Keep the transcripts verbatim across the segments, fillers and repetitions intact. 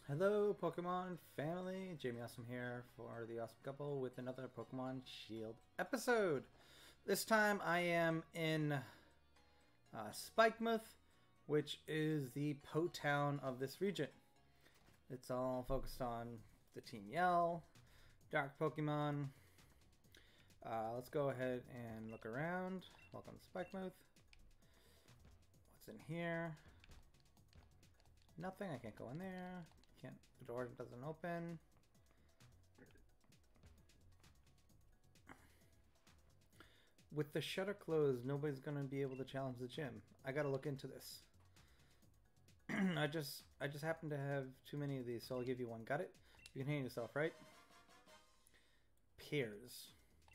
Hello, Pokemon family. Jamie Awesome here for the Awesome Couple with another Pokemon Shield episode. This time I am in uh, Spikemuth, which is the Po town of this region. It's all focused on the Team Yell, Dark Pokemon. Uh, let's go ahead and look around. Welcome to Spikemuth. What's in here? Nothing. I can't go in there. Can't. The door doesn't open. With the shutter closed, nobody's gonna be able to challenge the gym. I gotta look into this. I just, I just happen to have too many of these, so I'll give you one. Got it? You can hang yourself, right? Piers.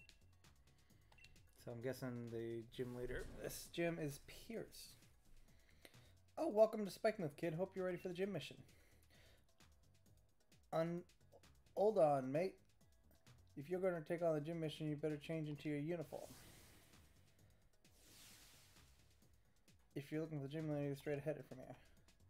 So I'm guessing the gym leader. This gym is Piers. Oh, welcome to Spikemuth, kid. Hope you're ready for the gym mission. Un Hold on, mate. If you're going to take on the gym mission, you better change into your uniform. If you're looking for the gym leader, you're straight ahead from here.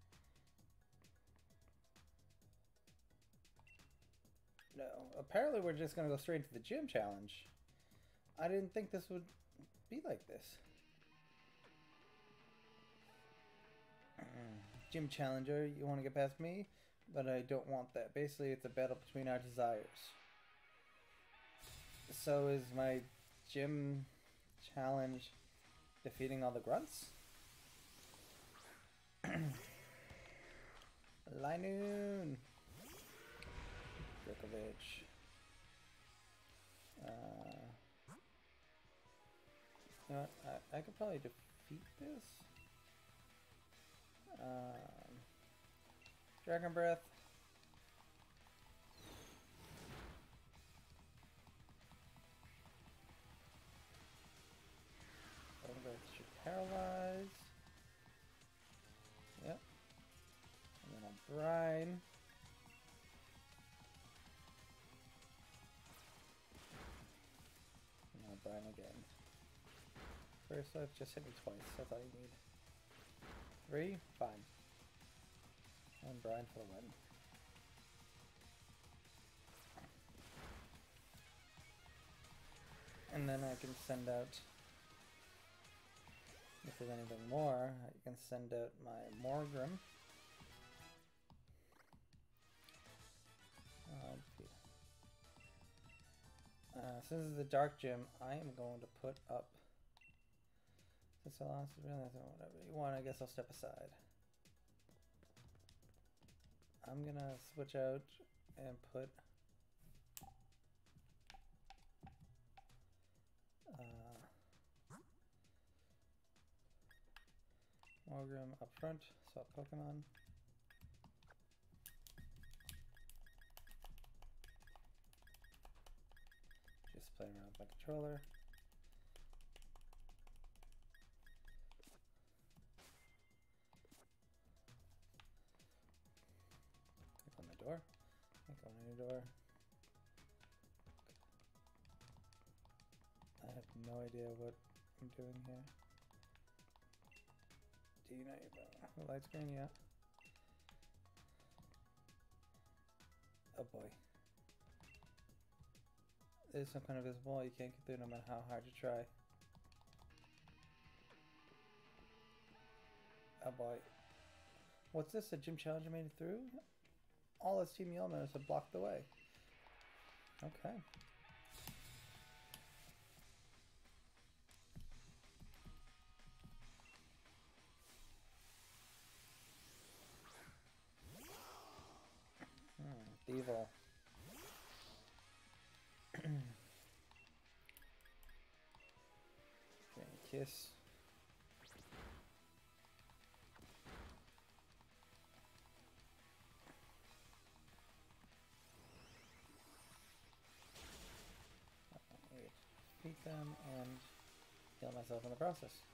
No, apparently we're just going to go straight into the gym challenge. I didn't think this would be like this. Gym challenger, you want to get past me? But I don't want that. Basically, it's a battle between our desires. So is my gym challenge defeating all the grunts? Linoon! Djokovic. Uh, you know what? I, I could probably defeat this. Um, Dragon Breath. Dragon Breath should paralyze. Yep. And then I'll brine. And I'll brine again. First life just hit me twice. That's all you need. Three? Fine. And brine for the win. And then I can send out, if there's anything more, I can send out my Morgrem. Uh, uh, since this is the Dark Gym, I am going to put up, since I lost really whatever you want, I guess I'll step aside. I'm gonna switch out and put uh, Morgrem up front, swap Pokemon. Just play around with my controller. On the door. I go on your door. I have no idea what I'm doing here. Do you know your light screen? Yeah. Oh boy. There's some kind of visible wall you can't get through no matter how hard you try. Oh boy. What's this? A gym challenger made it through? All his Team Yell members have blocked the way. Okay. Hmm, Devil. Okay, kiss. Beat them and heal myself in the process.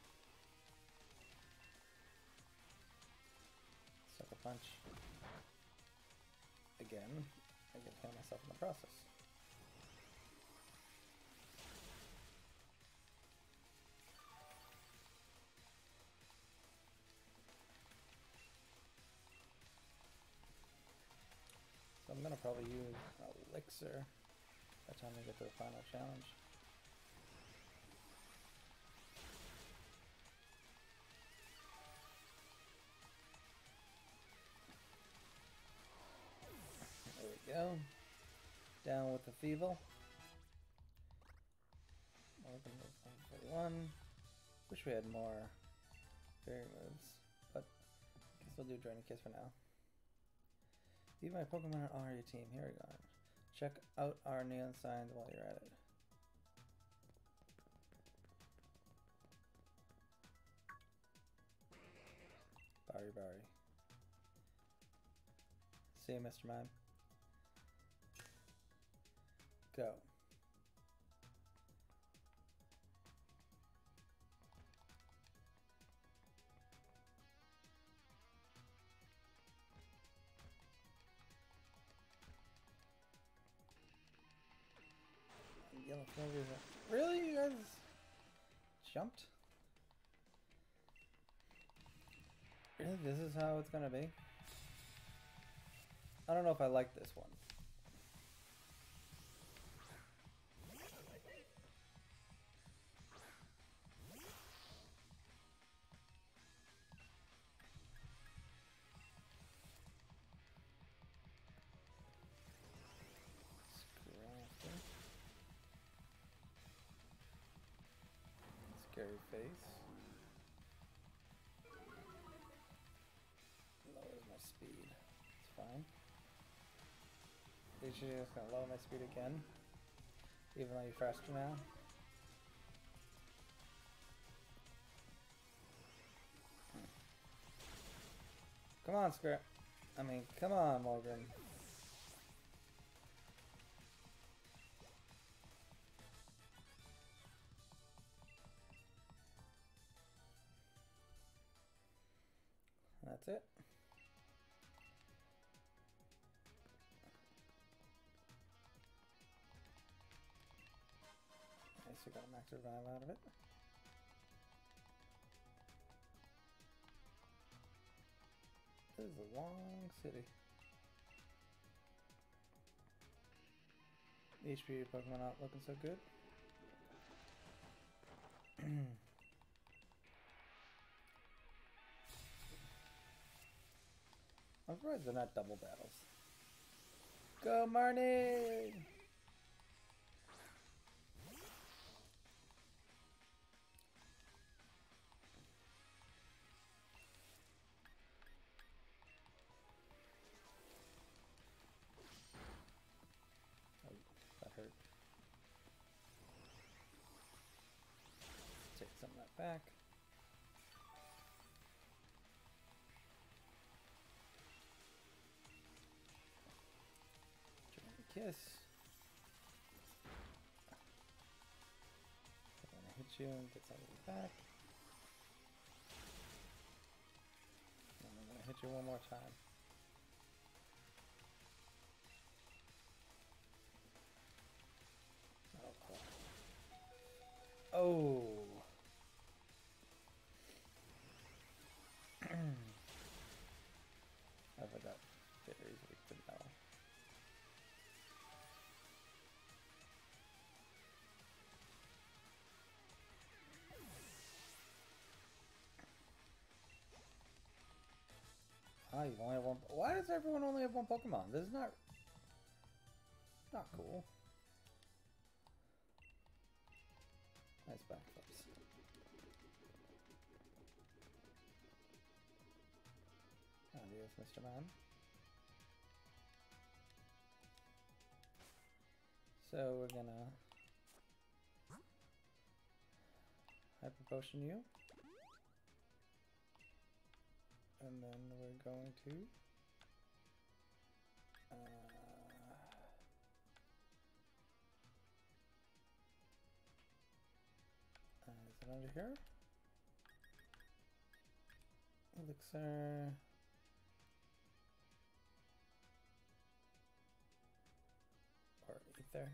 Sucker punch. Again, I can heal myself in the process. I'm gonna probably use Elixir by the time we get to the final challenge. There we go. Down with the Feeble. One. Wish we had more fairy moves, but I guess we'll do Draining Kiss for now. Leave my Pokemon on your team. Here we go. Check out our neon signs while you're at it. Bari Bari. See you, Mister Mime. Go. Yellow fingers. Really? You guys jumped? Really? This is how it's gonna be? I don't know if I like this one. Scary face. Lowers my speed. It's fine. Is she just gonna lower my speed again? Even though you're faster now? Come on, Scrap. I mean, come on, Morgan. That's it. Nice, we got a max revive out of it. This is a long city. H P Pokemon not looking so good. I'm surprised they're not double battles. Go, Marnie! Oh, that hurt. Take some of that back. Kiss. I'm gonna hit you and get some of it back. And I'm gonna hit you one more time. Oh, crap. Oh. I forgot fairies weak to metal. Ah, you only have one. Why does everyone only have one Pokemon? This is not not cool. Nice backflips. Adios, Mister Man. So we're gonna Hyper Potion you. And then we're going to uh, uh, is it under here? Elixir. Or Ether.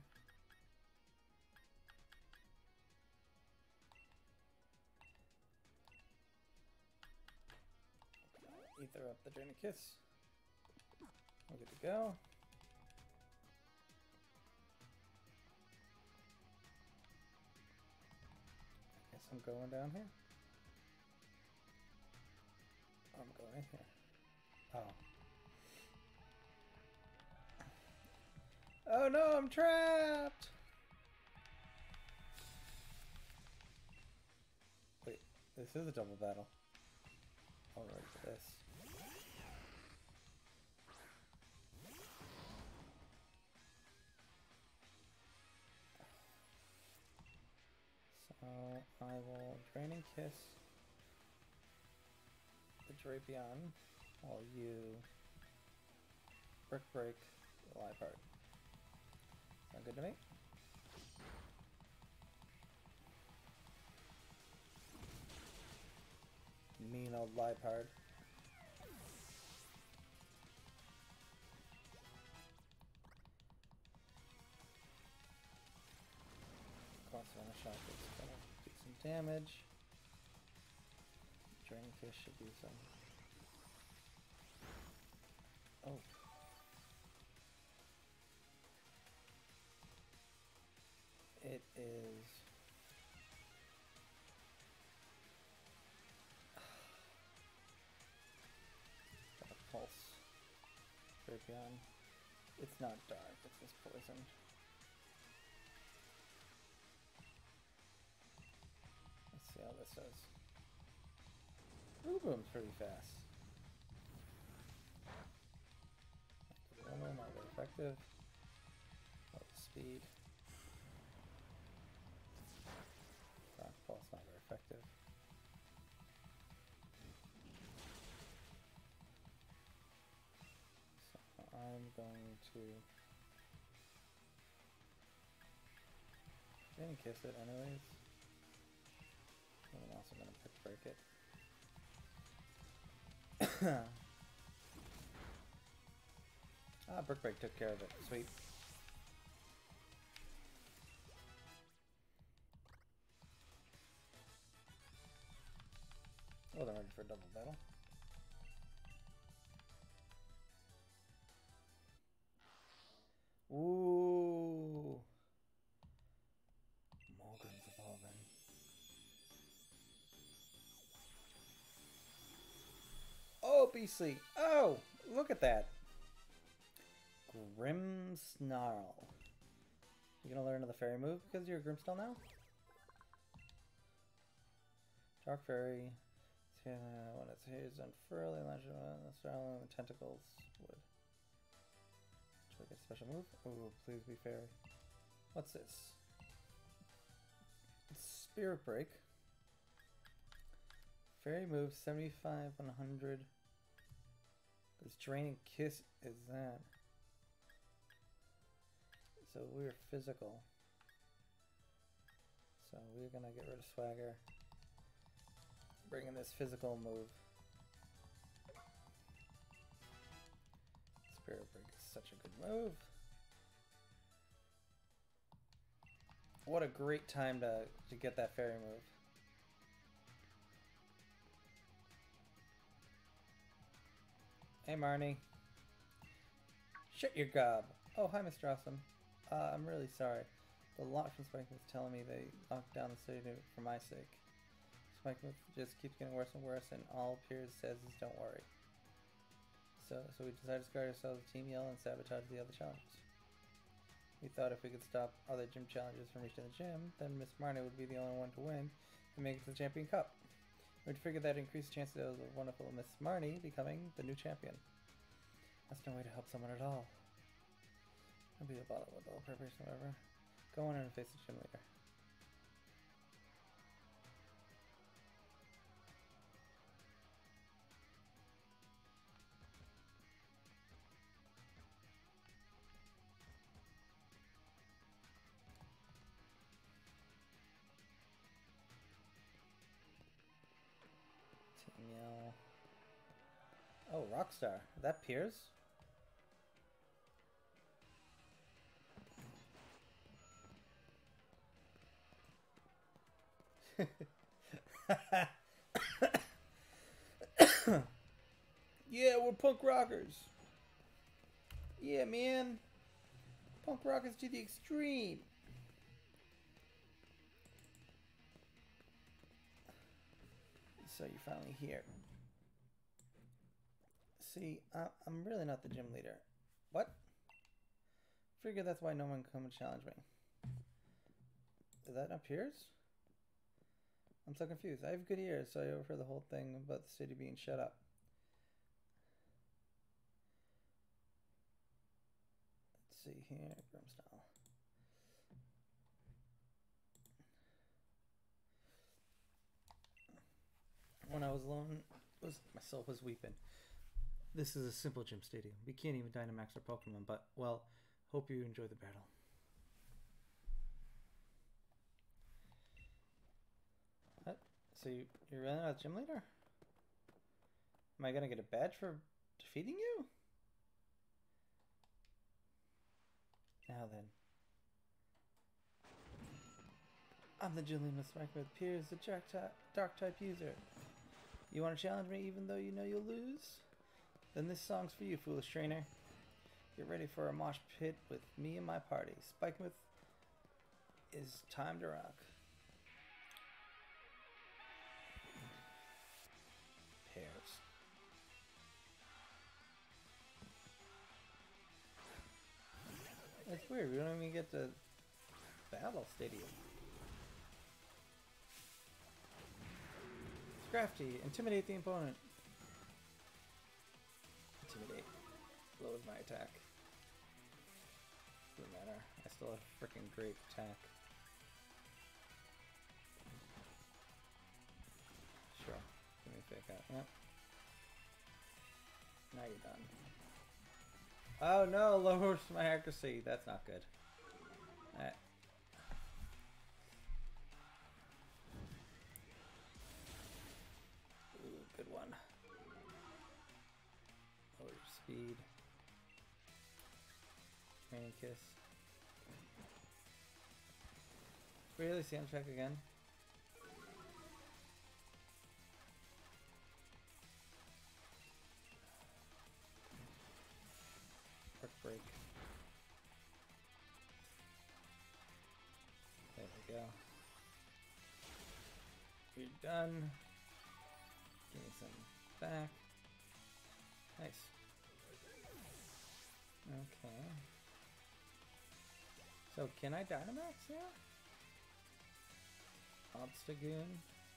Ether up the Draining Kiss. We're good to go. I'm going down here. I'm going in here. Oh. Oh no, I'm trapped! Wait, this is a double battle. I'll ready for this. So I will Draining Kiss the Drapion while you Brick Break the Liepard. Sound good to me? Mean old Liepard. Cost on a shot is gonna do some damage. Draining Kiss should do some. Oh. It is got a pulse. Drapion. It's not dark, it's just poisoned. Let's see how this does. Ooh, boom's pretty fast. Not very effective. Oh, speed. Rock Pulse not very effective. So I'm going to I'm gonna kiss it anyways. And I'm also gonna pick break it. Ah, Brick Break took care of it. Sweet. Oh, they're ready for a double battle. Ooh. Morgan's evolving. Oh, beastly. Oh, look at that. Grimmsnarl. You gonna learn another fairy move because you're a Grimmsnarl now? Dark Fairy. Uh, when its hair is unfurled, the snarl and the tentacles would. Should I get a special move? Oh, please be fairy. What's this? It's Spirit Break. Fairy move seventy-five, one hundred. This Draining Kiss is that. So we're physical. So we're gonna get rid of Swagger. Bring in this physical move. Spirit Break is such a good move. What a great time to, to get that fairy move. Hey Marnie. Shut your gob. Oh, hi Mister Awesome. Uh, I'm really sorry. The lot from Spikemuth is telling me they knocked down the city for my sake. Spikemuth just keeps getting worse and worse, and all Piers says is don't worry. So, so we decided to guard ourselves with Team Yell and sabotage the other challenges. We thought if we could stop other gym challenges from reaching the gym, then Miss Marnie would be the only one to win and make it to the Champion Cup. We'd figured that increased chances of the wonderful Miss Marnie becoming the new champion. That's no way to help someone at all. I'll be a bother with all preparation, however. Go on and face the gym leader. Team Yell. Oh, Rockstar. Is that Piers? Yeah, we're punk rockers. Yeah, man. Punk rockers to the extreme. So you're finally here. See, I I'm really not the gym leader. What? Figure that's why no one can come and challenge me. Is that not Piers? I'm so confused. I have good ears, so I overheard the whole thing about the city being shut up. Let's see here, Grimstyle. When I was alone, was my soul was weeping. This is a simple gym stadium. We can't even Dynamax our Pokemon, but, well, hope you enjoy the battle. What? So you, you're really not a gym leader? Am I gonna get a badge for defeating you? Now then. I'm the gym leader, Spike with Piers, the dark type, dark type user. You want to challenge me even though you know you'll lose? Then this song's for you, foolish trainer. Get ready for a mosh pit with me and my party. Spikemouth is time to rock. Pears. That's weird, we don't even get to battle stadium. Crafty, intimidate the opponent. Intimidate. Load my attack. Doesn't matter. I still have freaking great attack. Sure. Give me a fake out. Yep. Now you're done. Oh no, lowers my accuracy. That's not good. Alright. Good one. Lower your speed. Training kiss. Really? Soundtrack again? Quick break. There we go. You're done. Give me some back. Nice. Okay. So can I Dynamax now? Obstagoon.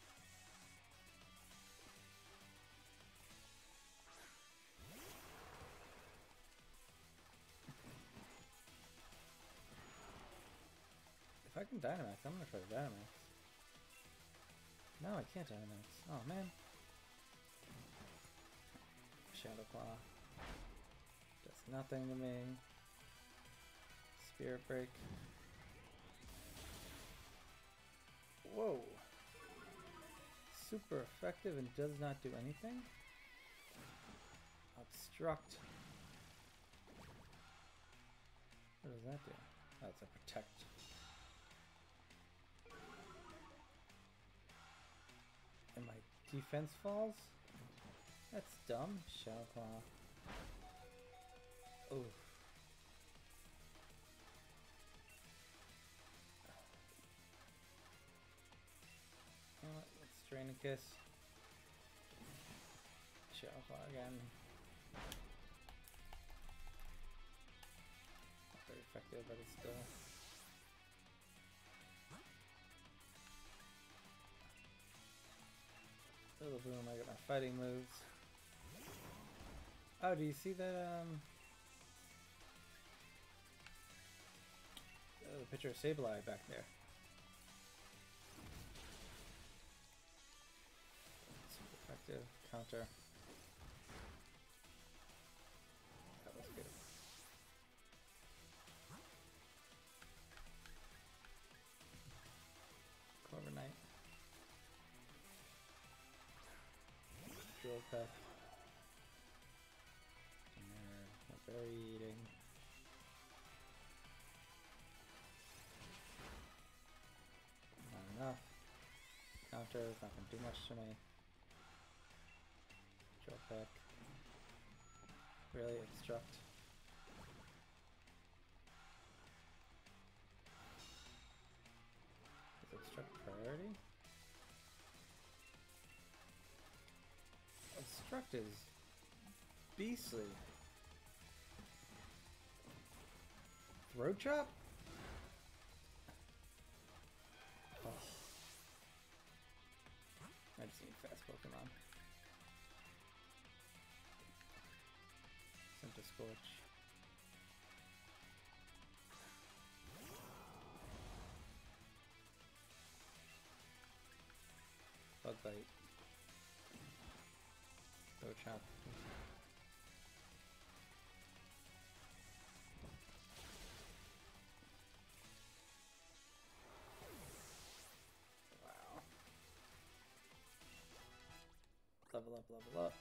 If I can Dynamax, I'm gonna try to Dynamax. No, I can't Dynamax. Oh man. Shadow Claw. Does nothing to me. Spirit Break. Whoa. Super effective and does not do anything? Obstruct. What does that do? Oh, it's a protect. And my defense falls? That's dumb. Shadow Claw. Oof. You know what? Let's Drain a Kiss. Shadow Claw again. Not very effective, but it's still. Little boom, I got my fighting moves. Oh, do you see that, um... oh, the picture of Sableye back there. Super effective. Counter. That was good. Corviknight. Drill Peck. Not berry eating. Not enough. Counter is not going to do much to me. Drill Peck. Really obstruct. Is obstruct priority? Construct is beastly. Throat chop? Oh. I just need fast Pokemon. Centiskorch. Bug bite. Throat chop. Wow. Level up, level up.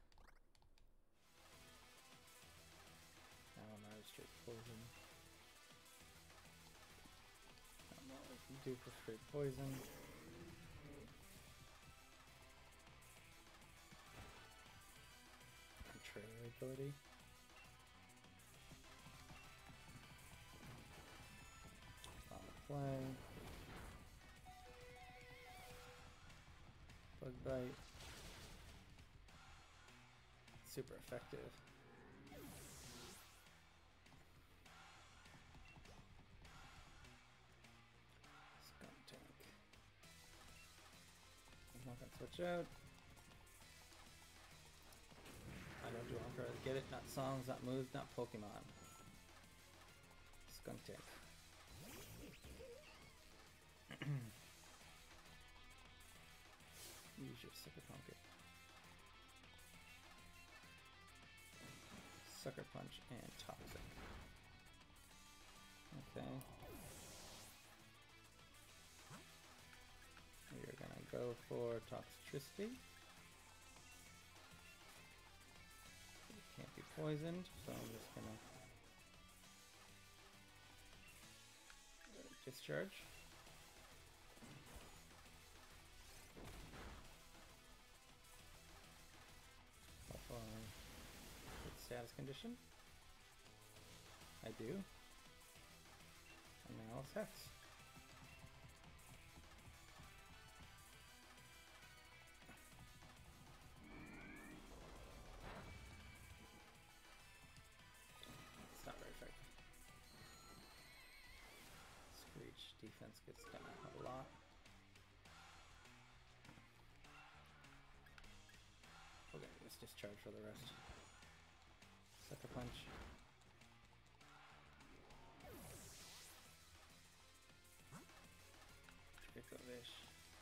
I don't know, straight poison. I don't know what we can do for straight poison. Contrary ability. On the play. Bug bite. Super effective. Skunk tank. I'm not gonna switch out. I don't do Encore. Get it? Not songs, not moves, not Pokemon. Skunk tank. Use your Sucker Punch. Sucker Punch and Toxic. Okay. We're gonna go for Toxtricity. It can't be poisoned, so I'm just gonna discharge. Status condition. I do. And now it's Hex. It's not very effective. Screech defense gets down a lot. We're gonna use discharge for the rest. Sucker Punch. Dracovish.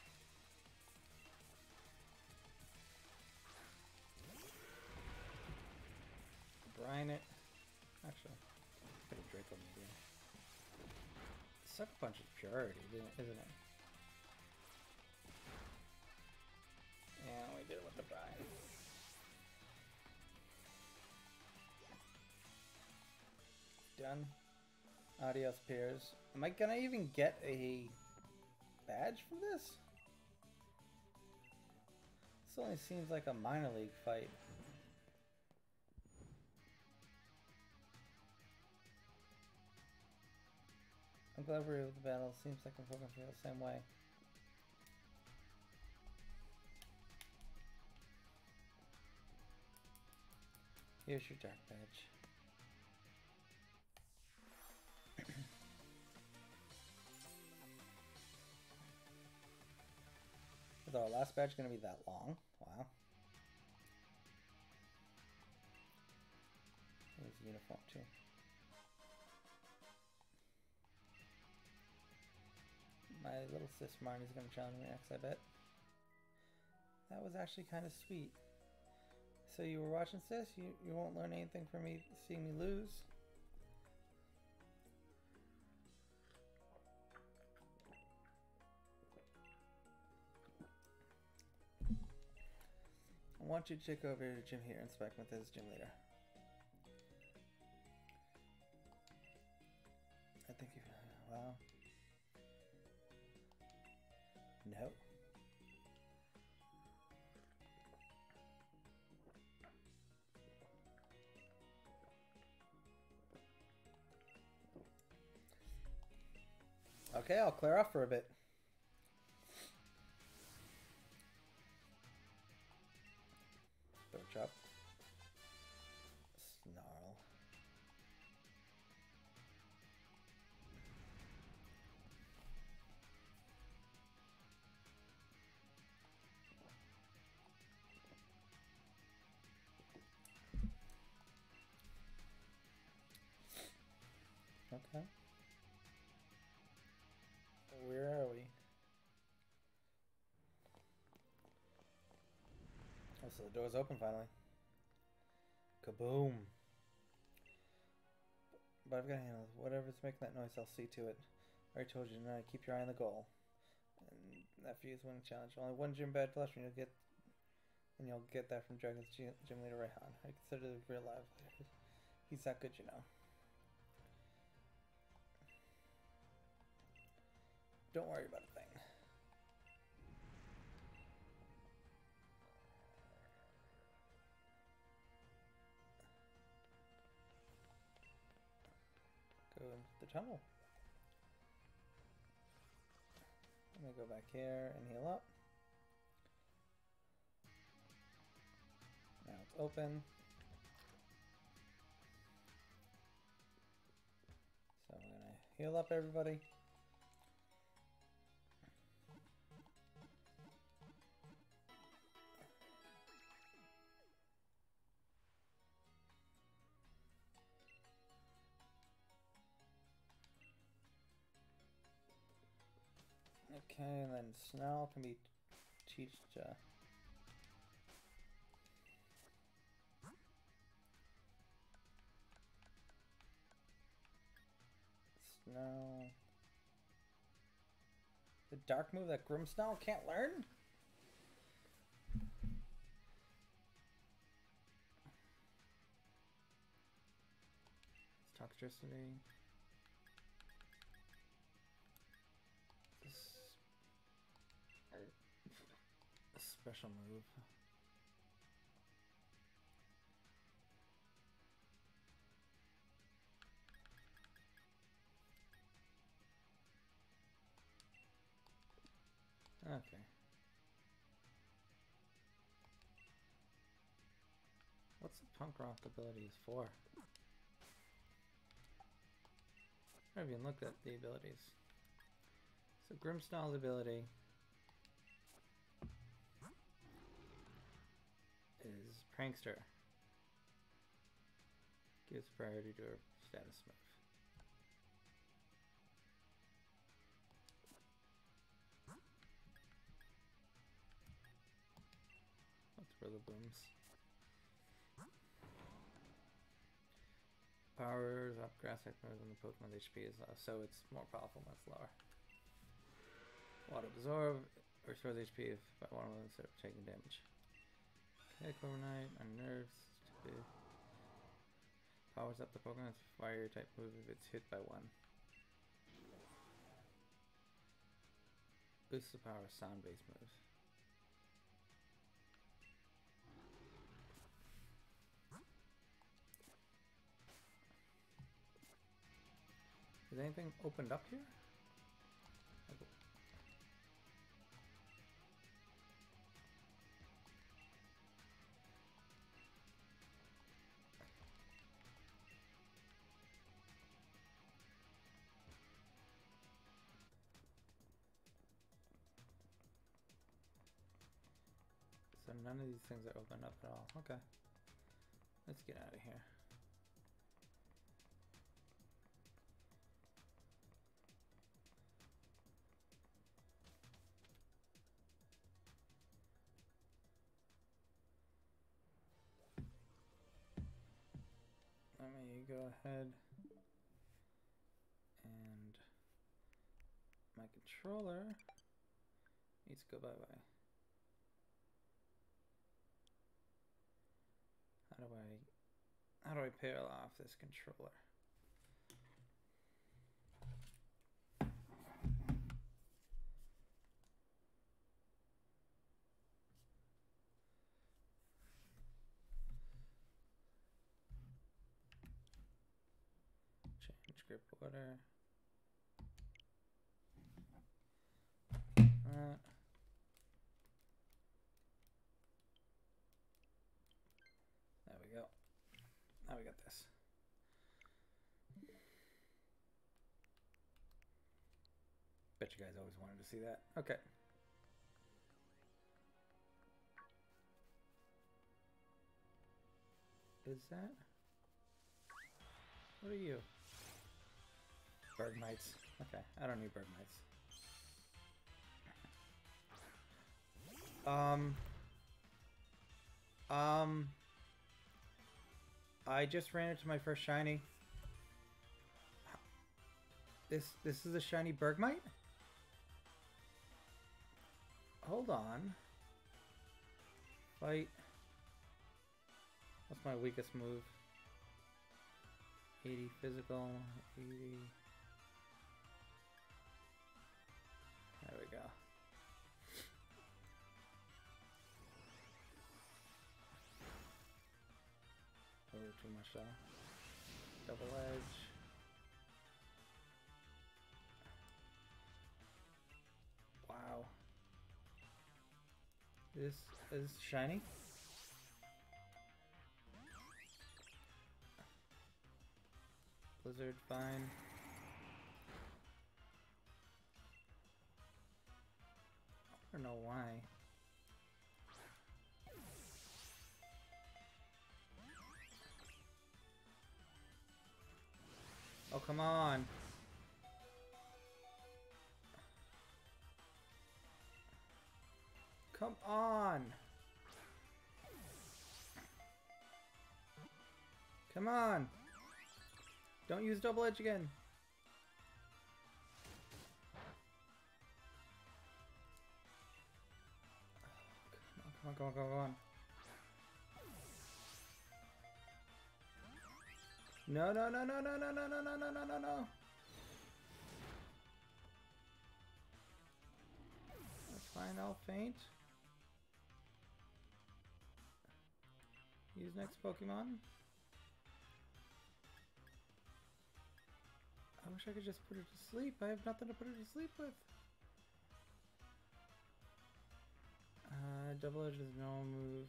Brine it. Actually, put a Draco maybe. Sucker Punch is purity, isn't it? And we did it with the Brine. Done. Adios, peers. Am I gonna even get a badge from this? This only seems like a minor league fight. I'm glad we're with the battle. Seems like I'm fucking feel the same way. Here's your dark badge. Is our last badge going to be that long? Wow. There's a uniform too. My little sis Marnie's going to challenge me next, I bet. That was actually kind of sweet. So you were watching sis? You, you won't learn anything from me seeing me lose? I want you to check over to Jim here and spec with his gym leader. I think you. Wow. No. Okay, I'll clear off for a bit. Third Okay. Where are we? Oh, so the door's open finally. Kaboom. But I've got to handle it. Whatever's making that noise, I'll see to it. I already told you tonight, keep your eye on the goal. And after you winning challenge, only one gym badge left, and you'll get, and you'll get that from Dragon's gym leader Raihan. I consider the real live. He's that good, you know. Don't worry about a thing. Go into the tunnel. Let me go back here and heal up. Now it's open. So I'm gonna heal up everybody. Okay, and then Snarl can be teached. Uh, Snarl. The dark move that Grimmsnarl can't learn? It's Toxtricity. A special move. Okay. What's the punk rock abilities for? I haven't even looked at the abilities. So Grimmsnarl's ability is Prankster. Gives priority to her status move. Let's Rillaboom's. Powers up grass type moves when the Pokemon's H P is low, so it's more powerful when it's lower. Water Absorb restores H P if by one of them instead of taking damage. Okay, Overnight, Unnerves. Powers up the Pokemon's fire type move if it's hit by one. Boosts the power of sound based moves. Is anything opened up here? Okay. So none of these things are opened up at all. Okay. Let's get out of here. Let me go ahead and my controller needs to go bye-bye. How do I how do I peel off this controller? Change grip order. That. There we go. Now we got this. Bet you guys always wanted to see that. Okay. Is that? What are you? Bergmites. Okay, I don't need Bergmites. Um... Um... I just ran into my first shiny. This this is a shiny Bergmite? Hold on. Fight. What's my weakest move? eighty physical, eighty. There we go. Oh, too much though. Double edge. Wow. This is shiny. Blizzard, fine. I don't know why. Oh, come on. Come on. Come on. Don't use double edge again. Come on, come on, come on, come on. No, no, no, no, no, no, no, no, no, no, no, no, no. That's fine, I'll faint. Use next Pokemon. I wish I could just put her to sleep. I have nothing to put her to sleep with. Uh, double edge is no move.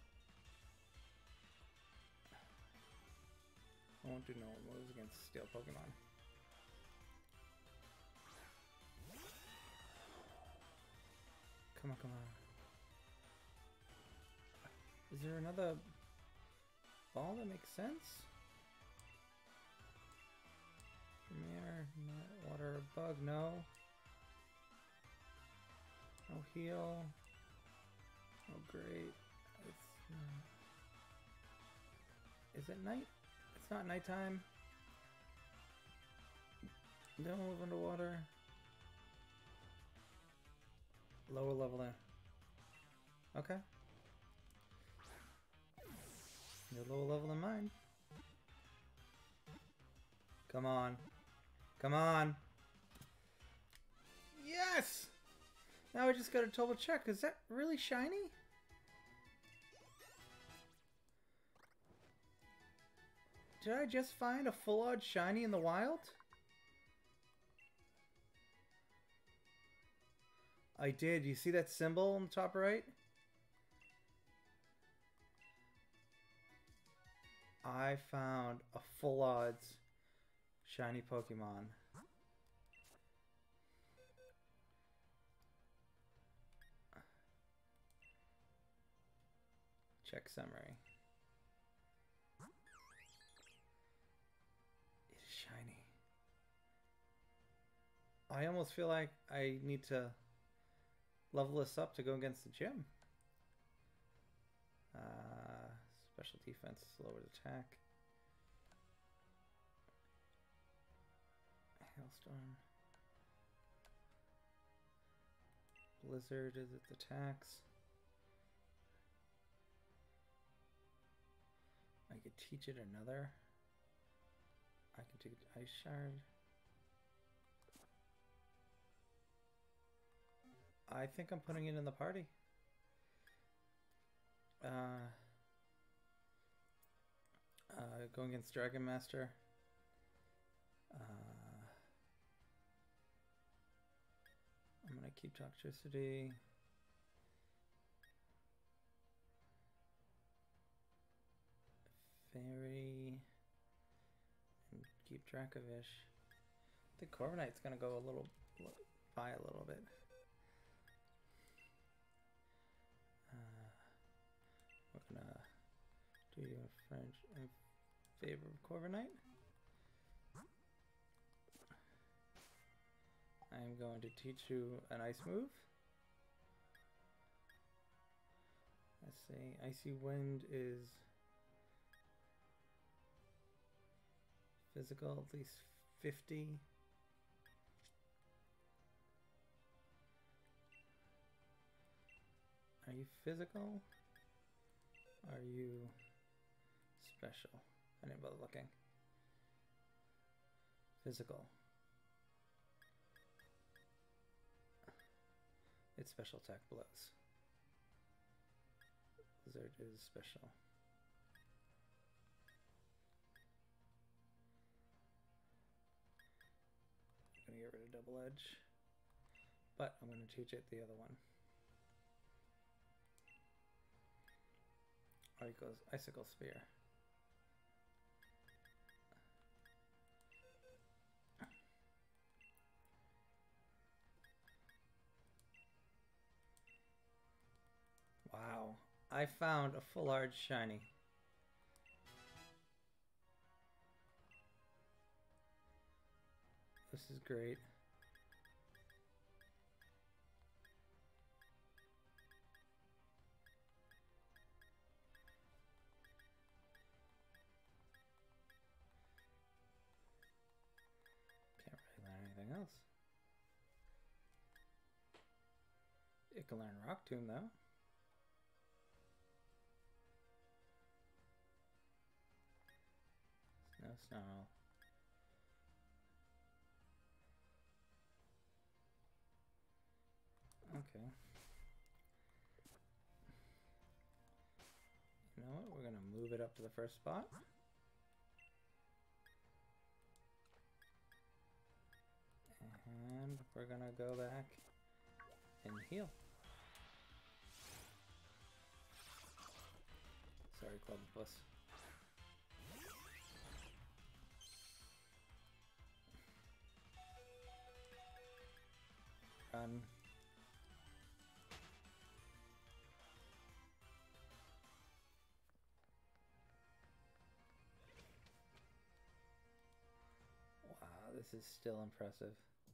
I won't do normal moves against steel Pokemon. Come on, come on. Is there another ball that makes sense? Premier, water, bug, no. No heal. Oh, great. It's, uh, is it night? It's not nighttime. Don't move underwater. Lower level there. Okay. You're lower level than mine. Come on. Come on. Yes! Now I just gotta double check. Is that really shiny? Did I just find a full odd shiny in the wild? I did. You see that symbol on the top right? I found a full odds shiny Pokemon. Check summary. It's shiny. I almost feel like I need to level this up to go against the gym. Uh, special defense, lowered attack. Hailstorm. Blizzard is its attacks. I could teach it another. I can take Ice Shard. I think I'm putting it in the party. Uh, uh, going against Dragon Master. Uh, I'm gonna keep Toxtricity. Fairy. And keep Dracovish. I think Corviknight's gonna go a little by a little bit. Uh, we're gonna do you a French in favor of Corviknight. I'm going to teach you an ice move. Let's see, Icy Wind is physical, at least fifty. Are you physical? Are you special? I didn't bother looking. Physical. It's special attack blows. Blizzard is special. I'm gonna get rid of double edge, but I'm gonna teach it the other one. Oh, he goes Icicle Spear. Wow, I found a full art shiny. This is great. Can't really learn anything else. It can learn Rock Tomb though. No Snarl. Okay. You know what? We're gonna move it up to the first spot. And we're gonna go back and heal. Sorry, Clubopus. Run. Wow, this is still impressive.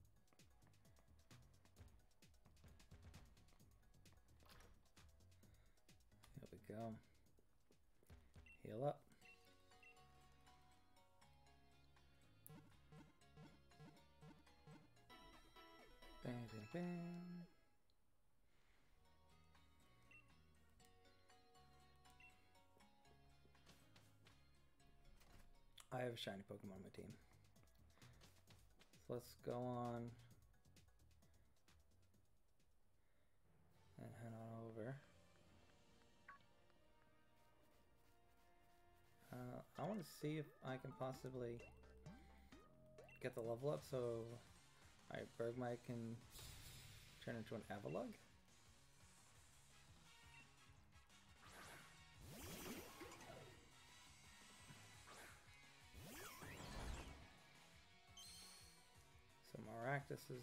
Here we go. Heal up. Bam, bam, bam. I have a shiny Pokemon on my team. So let's go on and head on over. Uh, I want to see if I can possibly get the level up so my Bergmite can turn into an Avalugg. So Maractus is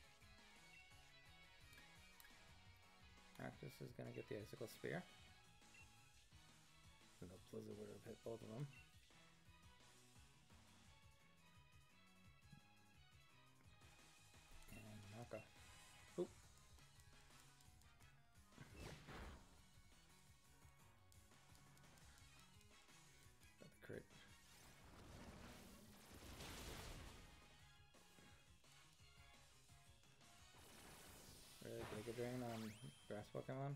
Maractus is gonna get the Icicle Spear. And the Blizzard would have hit both of them. And knock off. Oop. Got the crit. Really Giga Drain on grass Pokemon.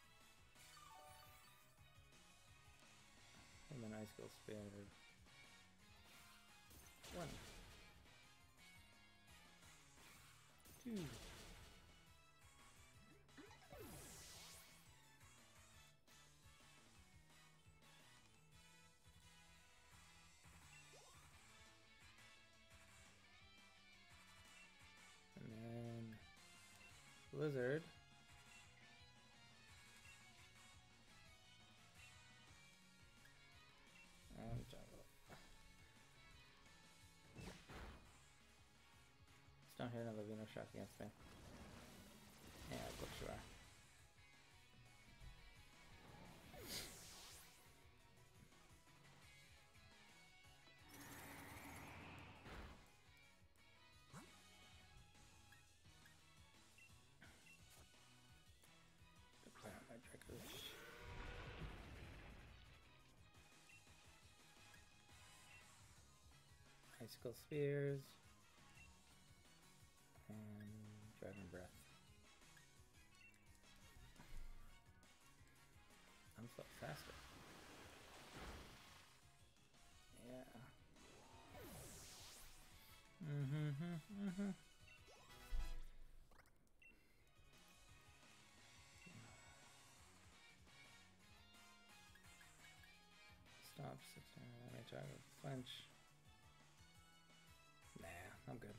And then Icicle Spear. One. Two. And then Blizzard. And Jungle. Just don't hear another Venoshock against me. Yeah, of course you are. Icicle Spears. And Dragon Breath. I'm so faster. Yeah. Mm-hmm, mm-hmm, mm-hmm. Stop, sit down, let me try to flinch. Nah, I'm good.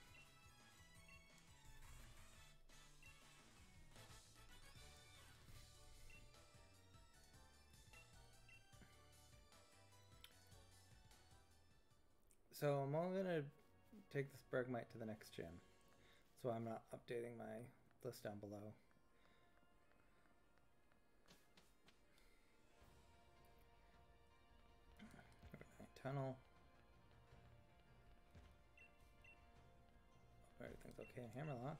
So I'm only gonna take this Bergmite to the next gym. So I'm not updating my list down below. Tunnel. Everything's okay. Hammerlock.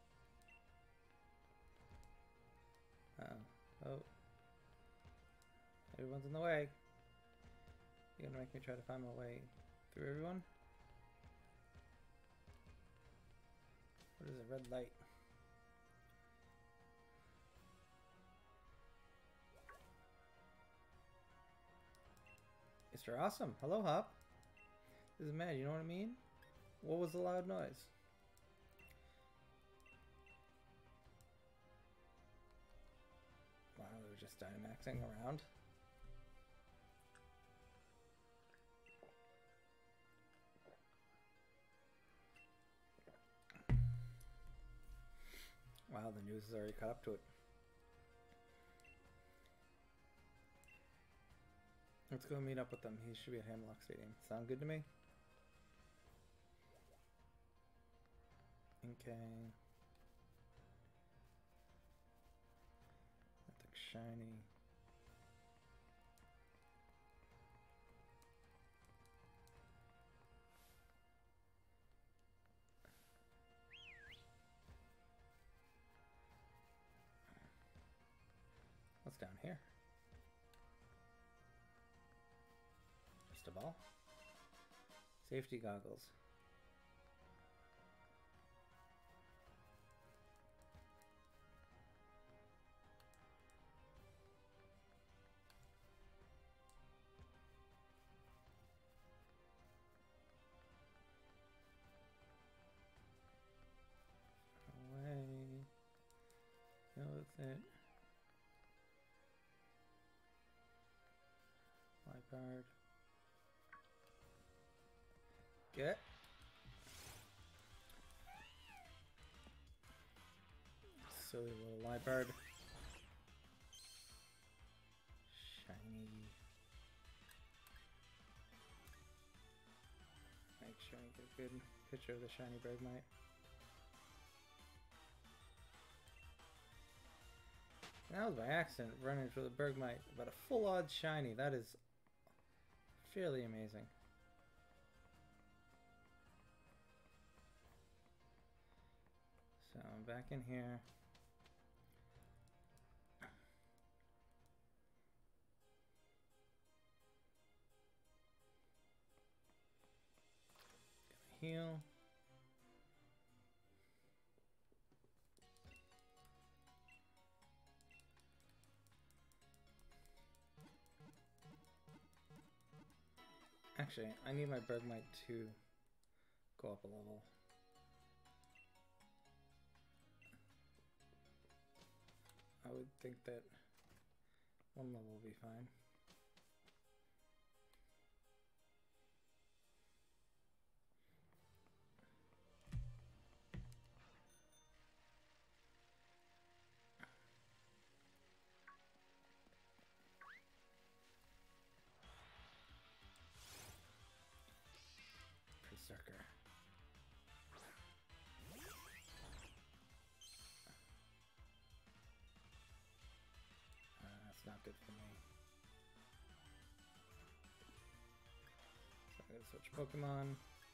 Oh. Oh. Everyone's in the way. You're gonna make me try to find my way through everyone? What is a red light? Mister Awesome. Hello, Hop. This is mad, you know what I mean? What was the loud noise? Wow, they were just Dynamaxing around. Wow, the news has already caught up to it. Let's go meet up with them. He should be at Hammerlock Stadium. Sound good to me? Okay. Mythic Shiny. What's down here? Just a ball? Safety goggles. Away. No, that's it. Liepard. Get. Silly little Liepard. Shiny. Make sure I get a good picture of the shiny Bergmite. That was by accident running for the Bergmite, but a full odds shiny. That is fairly amazing. So I'm back in here. Gonna heal. Actually, I need my Bergmite to go up a level. I would think that one level will be fine. Berserker. Uh, that's not good for me. So I'm gonna switch Pokemon.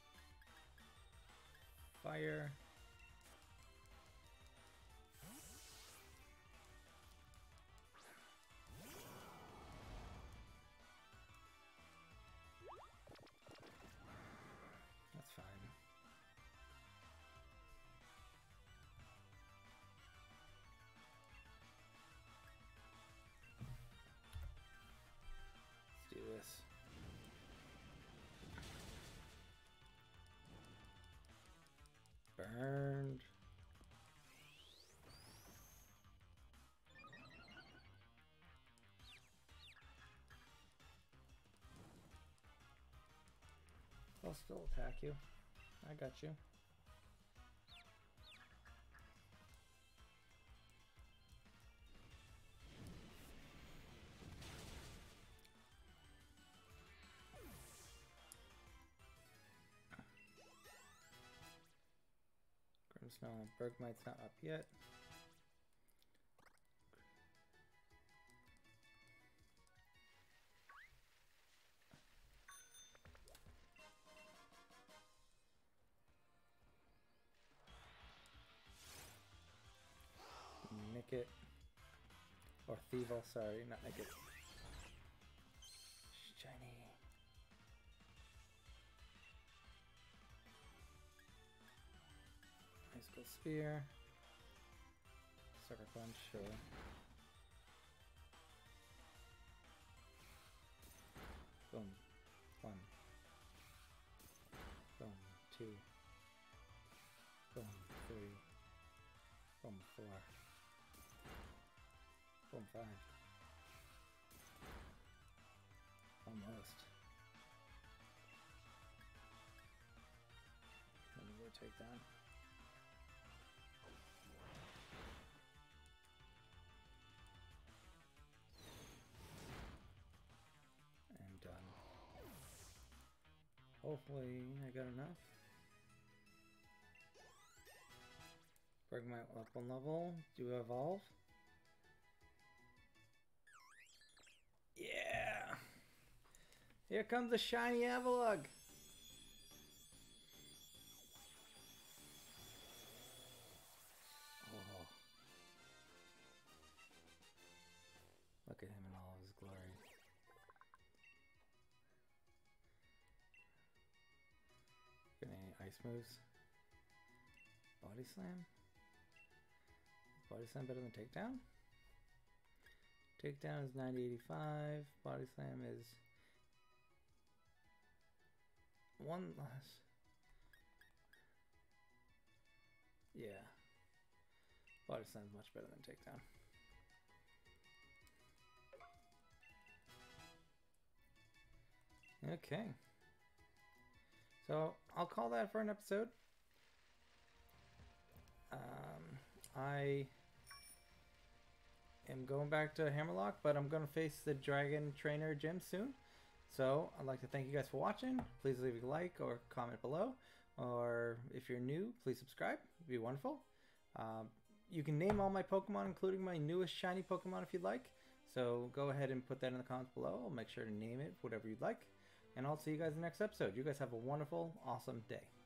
Fire. I'll still attack you. I got you. Grimmsnarl, Bergmite's not up yet. Nickit. Or Thievel, sorry, not Nickit. Shiny. Icicle Spear. Sucker Punch, sure. Boom. One. Boom. Two. Boom. Three. Boom. Four. Boom. Five. Almost. Let me go take down. And done. Hopefully I got enough. Bring my weapon level. Do evolve. Yeah! Here comes a shiny Avalugg! Oh. Look at him in all of his glory. Got any ice moves? Body Slam? Body Slam better than Takedown? Takedown is ninety eighty-five. Body Slam is one less. Yeah. Body Slam is much better than Takedown. Okay. So I'll call that for an episode. Um, I am going back to Hammerlock, but I'm going to face the Dragon Trainer gym soon. So I'd like to thank you guys for watching. Please leave a like or comment below. Or if you're new, please subscribe. It'd be wonderful. Um, you can name all my Pokemon, including my newest shiny Pokemon if you'd like. So go ahead and put that in the comments below. I'll make sure to name it whatever you'd like. And I'll see you guys in the next episode. You guys have a wonderful, awesome day.